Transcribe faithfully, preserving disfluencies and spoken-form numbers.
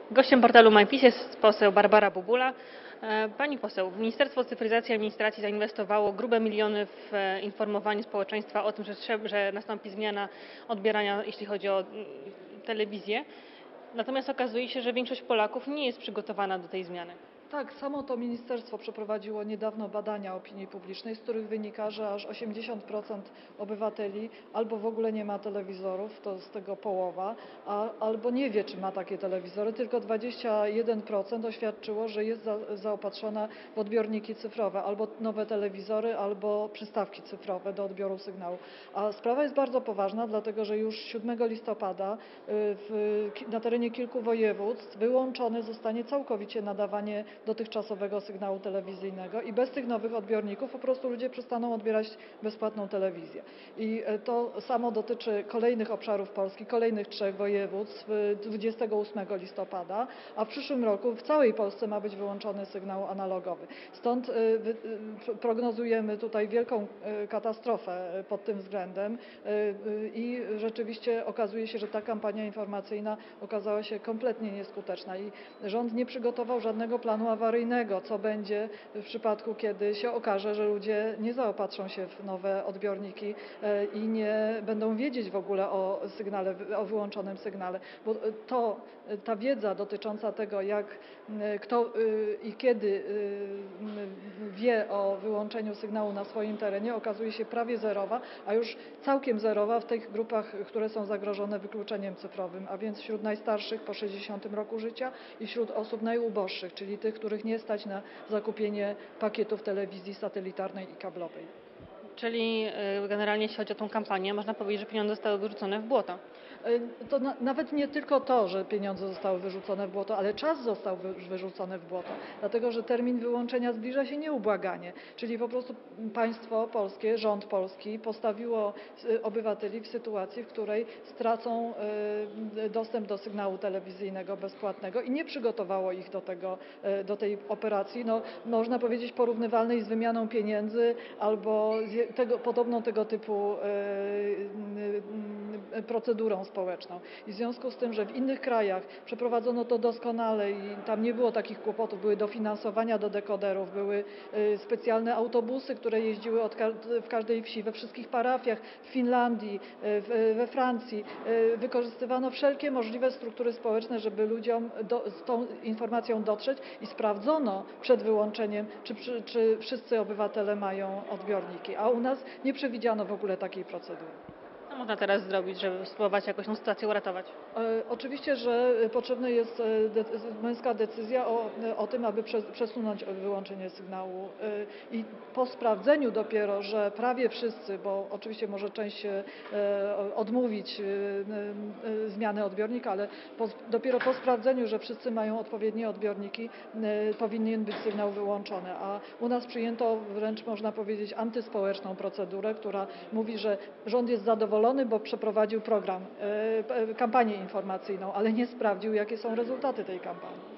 Gościem portalu MyPiS jest poseł Barbara Bubula. E, Pani poseł, Ministerstwo Cyfryzacji i Administracji zainwestowało grube miliony w e, informowanie społeczeństwa o tym, że, trzeba, że nastąpi zmiana odbierania, jeśli chodzi o mm, telewizję. Natomiast okazuje się, że większość Polaków nie jest przygotowana do tej zmiany. Tak, samo to ministerstwo przeprowadziło niedawno badania opinii publicznej, z których wynika, że aż osiemdziesiąt procent obywateli albo w ogóle nie ma telewizorów, to z tego połowa, a, albo nie wie, czy ma takie telewizory. Tylko dwadzieścia jeden procent oświadczyło, że jest za, zaopatrzona w odbiorniki cyfrowe, albo nowe telewizory, albo przystawki cyfrowe do odbioru sygnału. A sprawa jest bardzo poważna, dlatego że już siódmego listopada w, na terenie kilku województw wyłączone zostanie całkowicie nadawanie dotychczasowego sygnału telewizyjnego i bez tych nowych odbiorników po prostu ludzie przestaną odbierać bezpłatną telewizję. I to samo dotyczy kolejnych obszarów Polski, kolejnych trzech województw dwudziestego ósmego listopada, a w przyszłym roku w całej Polsce ma być wyłączony sygnał analogowy. Stąd prognozujemy tutaj wielką katastrofę pod tym względem i rzeczywiście okazuje się, że ta kampania informacyjna okazała się kompletnie nieskuteczna i rząd nie przygotował żadnego planu awaryjnego, co będzie w przypadku, kiedy się okaże, że ludzie nie zaopatrzą się w nowe odbiorniki i nie będą wiedzieć w ogóle o sygnale, o wyłączonym sygnale, bo to, ta wiedza dotycząca tego, jak, kto i kiedy wie o wyłączeniu sygnału na swoim terenie, okazuje się prawie zerowa, a już całkiem zerowa w tych grupach, które są zagrożone wykluczeniem cyfrowym, a więc wśród najstarszych po sześćdziesiątym roku życia i wśród osób najuboższych, czyli tych, których nie stać na zakupienie pakietów telewizji satelitarnej i kablowej. Czyli generalnie jeśli chodzi o tą kampanię, można powiedzieć, że pieniądze zostały wyrzucone w błoto. To na, nawet nie tylko to, że pieniądze zostały wyrzucone w błoto, ale czas został wy, wyrzucony w błoto, dlatego że termin wyłączenia zbliża się nieubłaganie, czyli po prostu państwo polskie, rząd polski postawiło obywateli w sytuacji, w której stracą y, dostęp do sygnału telewizyjnego bezpłatnego i nie przygotowało ich do, tego, y, do tej operacji, no, można powiedzieć porównywalnej z wymianą pieniędzy albo z tego, podobną tego typu y, y, procedurą społeczną. I w związku z tym, że w innych krajach przeprowadzono to doskonale i tam nie było takich kłopotów, były dofinansowania do dekoderów, były specjalne autobusy, które jeździły od, w każdej wsi, we wszystkich parafiach, w Finlandii, we Francji. Wykorzystywano wszelkie możliwe struktury społeczne, żeby ludziom do, z tą informacją dotrzeć i sprawdzono przed wyłączeniem, czy, czy, czy wszyscy obywatele mają odbiorniki, a u nas nie przewidziano w ogóle takiej procedury. Co można teraz zrobić, żeby spróbować jakoś tą sytuację uratować? E, oczywiście, że potrzebna jest de męska decyzja o, o tym, aby prze przesunąć wyłączenie sygnału e, i po sprawdzeniu dopiero, że prawie wszyscy, bo oczywiście może część e, odmówić e, e, zmiany odbiornika, ale po, dopiero po sprawdzeniu, że wszyscy mają odpowiednie odbiorniki, e, powinien być sygnał wyłączony, a u nas przyjęto wręcz można powiedzieć antyspołeczną procedurę, która mówi, że rząd jest zadowolony, bo przeprowadził program, kampanię informacyjną, ale nie sprawdził, jakie są rezultaty tej kampanii.